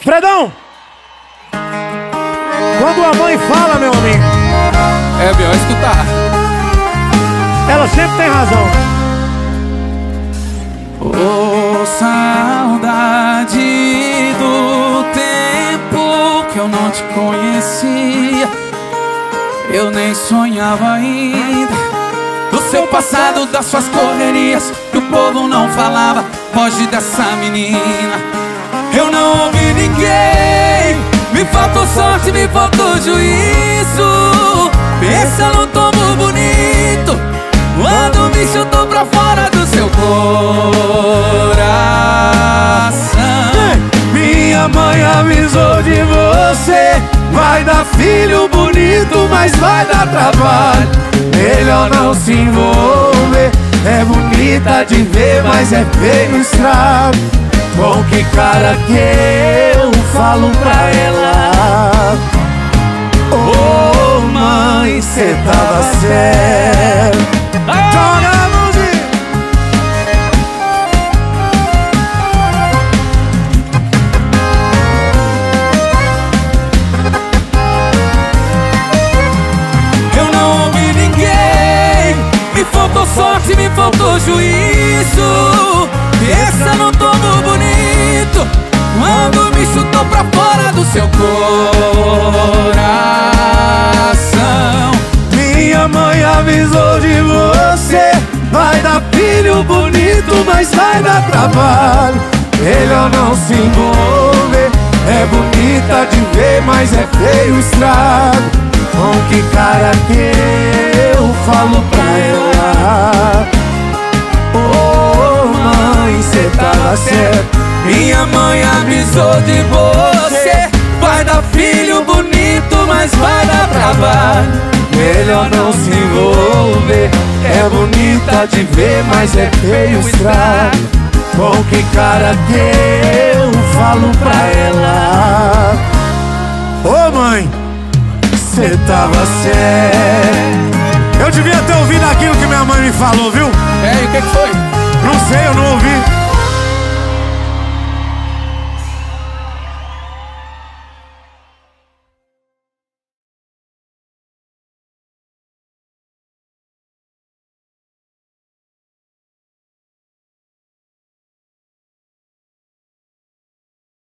Fredão! Quando a mãe fala, meu amigo, é melhor escutar. ela sempre tem razão. Oh, saudade do tempo que eu não te conhecia. Eu nem sonhava ainda do seu passado, das suas correrias que o povo não falava. Foge dessa menina. Eu não ouvi ninguém. Me faltou sorte, me faltou juízo. Pensa no tombo bonito quando me chutou pra fora do seu coração. Minha mãe avisou de você. Vai dar filho bonito, mas vai dar trabalho. Melhor não se envolver. É bonita de ver, mas é feio o estrago. Com que cara que eu falo pra ela? Oh mãe, cê tava certo. Joga a mãozinha. Eu não ouvi ninguém. Me faltou sorte, me faltou juízo. Pensa no tombo bonito quando me chutou pra fora do seu coração. Minha mãe avisou de você. Vai dar filho bonito, mas vai dar trabalho. Melhor não se envolver. É bonita de ver, mas é feio o estrago. Com que cara que eu falo pra ela? Oh mãe, cê tava certo. Minha mãe avisou de você. Vai dar filho bonito, mas vai dar trabalho. Melhor não se envolver. É bonita de ver, mas é feio o estrago. Com que cara que eu falo pra ela? Ô mãe, cê tava certo. Eu devia ter ouvido aquilo que minha mãe me falou, viu? É, e o que foi? Não sei, eu não ouvi.